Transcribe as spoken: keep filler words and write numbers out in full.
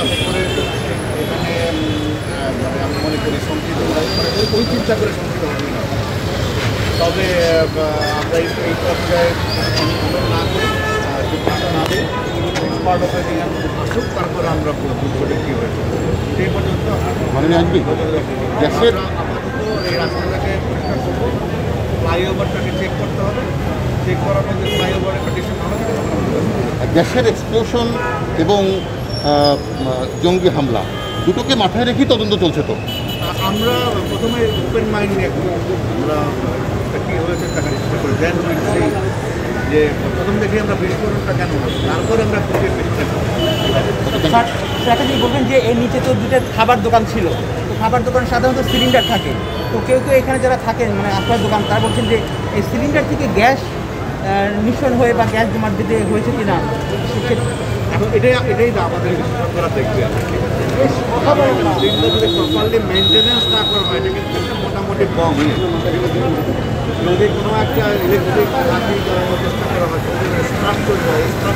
যাতে করে এখানে মানে আমি মনে করি সংকৃত ওই চিন্তা করে সংকৃত হবে না। তবে আমরা এই পর্যায়ে না করি সিদ্ধান্ত না দিই এক্সপার্ট অপারেটিং আসুক, তারপরে আমরা পুরো বুঝবো কী হয়েছে। সেই পর্যন্ত মানে আসবি গ্যাসের আপাতত এই রাস্তাটাকে পরিষ্কার করবো, ফ্লাইওভারটাকে চেক করতে হবে, চেক করার মধ্যে ফ্লাইওভারের কন্ডিশন ভালো থাকে। গ্যাসের এক্সপ্লোশন এবং জঙ্গি হামলা দুটোকে মাথায় রেখেই তদন্ত চলছে। তো আমরা প্রথমে ওপেন মাইন্ড নিয়ে আমরা কী হয়েছে দেখার চেষ্টা করি, দেন সেই যে প্রথম দেখে আমরা বিস্ফোরণটা কেন হলো, তারপরে আমরা খুঁজে পেছনে সেটা কি বলবেন যে এর নিচে তো দুটো খাবার দোকান ছিল, তো খাবার দোকান সাধারণত সিলিন্ডার থাকে, তো কেউ কেউ এখানে যারা থাকেন মানে আশ্রয় দোকান তারা বলছেন যে এই সিলিন্ডার থেকে গ্যাস নিঃসরণ হয়ে বা গ্যাস জমাট দিতে হয়েছে কিনা। এখন এটাই এটাই আমাদের বিশেষজ্ঞরা দেখবে। সিলিন্ডার যদি প্রপারলি মেনটেন্যান্স না করা হয়, এটা কিন্তু একটা মোটামুটি বম। যদি কোনো একটা ইলেকট্রিক চেষ্টা করা হয়, স্ট্রাক তৈরি হয়,